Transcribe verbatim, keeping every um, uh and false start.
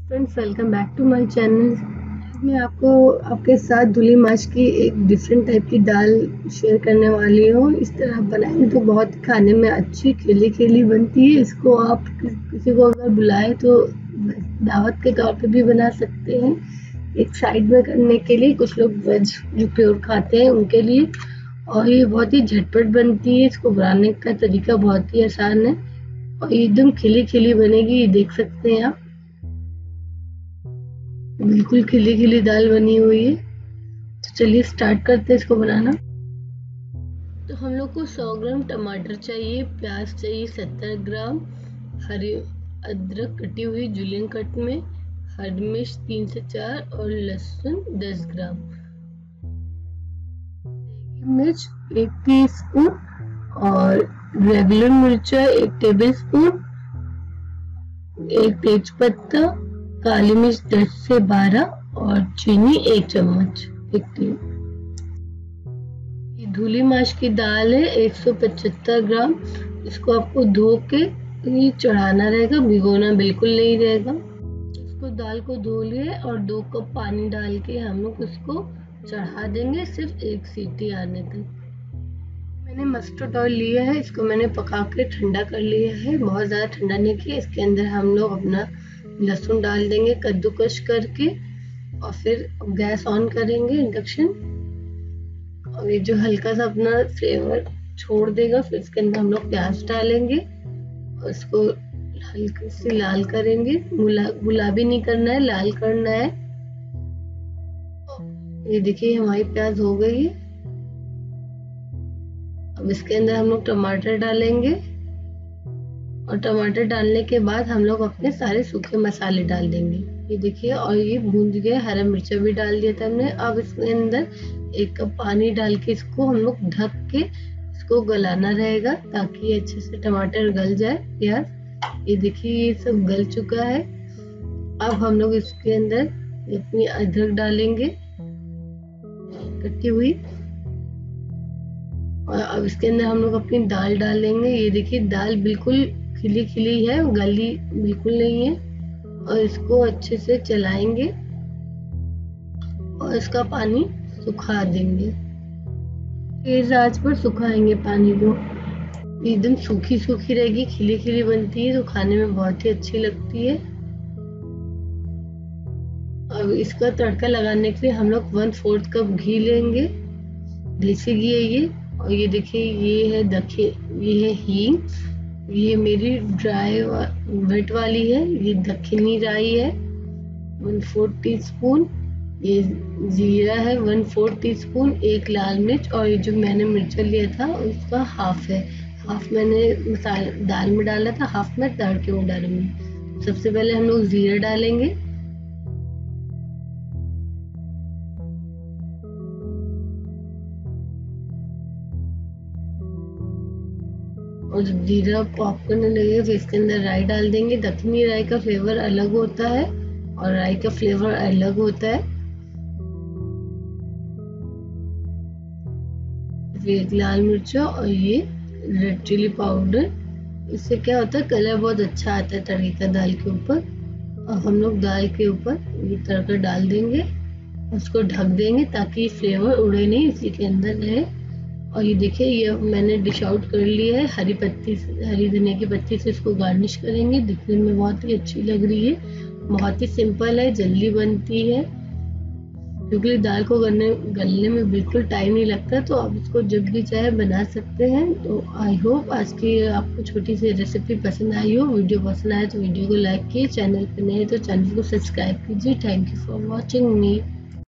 Friends, welcome back to my channel. आज मैं आपको आपके साथ धुली माश की एक डिफरेंट टाइप की दाल शेयर करने वाली हूँ। इस तरह बनाएंगे तो बहुत खाने में अच्छी खिली खिली बनती है। इसको आप कि, किसी को अगर बुलाए तो दावत के तौर पे भी बना सकते हैं। एक साइड में करने के लिए, कुछ लोग वेज जो प्योर खाते हैं उनके लिए। और ये बहुत ही झटपट बनती है। इसको बनाने का तरीका बहुत ही आसान है और एकदम खिली खिली बनेगी। ये देख सकते हैं आप, बिल्कुल खिली खिली दाल बनी हुई है। तो चलिए स्टार्ट करते हैं इसको बनाना। तो हम लोग को सौ ग्राम टमाटर चाहिए, प्याज चाहिए सत्तर ग्राम, हरी अदरक कटी हुई जूलियन कट में, हरी मिर्च तीन से चार और लहसुन दस ग्राम, मिर्च एक टीस्पून और रेगुलर मिर्चा एक टेबल स्पून, एक तेज पत्ता, काली मिर्च दस से बारह और चीनी एक चम्मच। एक ये धुली माश की दाल है एक सौ पचहत्तर ग्राम। इसको आपको धो के ये चढ़ाना रहेगा, भिगोना बिल्कुल नहीं रहेगा। इसको दाल को धो लिए और दो कप पानी डाल के हम लोग इसको चढ़ा देंगे, सिर्फ एक सीटी आने तक। मैंने मस्टर्ड ऑयल लिया है, इसको मैंने पका के ठंडा कर लिया है, बहुत ज़्यादा ठंडा नहीं किया। इसके अंदर हम लोग अपना लहसुन डाल देंगे कद्दूकश करके और फिर गैस ऑन करेंगे इंडक्शन। और ये जो हल्का सा अपना फ्लेवर छोड़ देगा, फिर इसके अंदर हम लोग प्याज डालेंगे और इसको हल्की सी लाल करेंगे। गुलाबी नहीं करना है, लाल करना है। ये देखिए हमारी प्याज हो गई है। अब इसके अंदर हम लोग टमाटर डालेंगे और टमाटर डालने के बाद हम लोग अपने सारे सूखे मसाले डाल देंगे। ये देखिए, और ये भून गए, हरा मिर्चा भी डाल दिया था हमने। अब इसके अंदर एक कप पानी डाल के इसको हम लोग ढक के इसको गलाना रहेगा ताकि अच्छे से टमाटर गल जाए, प्याज। ये देखिए ये सब गल चुका है। अब हम लोग इसके अंदर अपनी अदरक डालेंगे कटी हुई और अब इसके अंदर हम लोग अपनी दाल डालेंगे। ये देखिए दाल बिल्कुल खिली खिली है, गली बिल्कुल नहीं है। और इसको अच्छे से चलाएंगे और इसका पानी सुखा देंगे। तेज आंच पर सुखाएंगे पानी को। एकदम सूखी सूखी रहेगी, खिली खिली बनती है तो खाने में बहुत ही अच्छी लगती है। अब इसका तड़का लगाने के लिए हम लोग वन फोर्थ कप घी लेंगे, देसी घी है ये। और ये देखिए ये है दखे ये है हींग, ये मेरी ड्राई वा, वेट वाली है, ये दक्षिणी राई है वन फोर्थ टी स्पून, ये जीरा है वन फोर्थ टी स्पून, एक लाल मिर्च और ये जो मैंने मिर्चा लिया था उसका हाफ है। हाफ मैंने मसाला दाल में डाला था, हाफ मैं तड़के में डालूंगी। सबसे पहले हम लोग जीरा डालेंगे और जब जीरा पॉप करने लगे तो इसके अंदर राई डाल देंगे। दक्षिणी राई का फ्लेवर अलग होता है और राई का फ्लेवर अलग होता है। फिर लाल मिर्चा और ये रेड चिली पाउडर, इससे क्या होता है कलर बहुत अच्छा आता है तड़का दाल के ऊपर। और हम लोग दाल के ऊपर ये तड़का डाल देंगे, उसको ढक देंगे ताकि फ्लेवर उड़े नहीं, इसी के अंदर रहे। और ये देखिए ये मैंने डिश आउट कर लिया है। हरी पत्ती हरी धनिया की पत्ती से इसको गार्निश करेंगे। दिखने में बहुत ही अच्छी लग रही है, बहुत ही सिंपल है, जल्दी बनती है क्योंकि दाल को गलने गलने में बिल्कुल टाइम नहीं लगता। तो आप इसको जब भी चाहे बना सकते हैं। तो आई होप आज की आपको छोटी सी रेसिपी पसंद आई हो। वीडियो पसंद आए तो वीडियो को लाइक कीजिए, चैनल पर नए तो चैनल को सब्सक्राइब कीजिए। Thank you for watching me.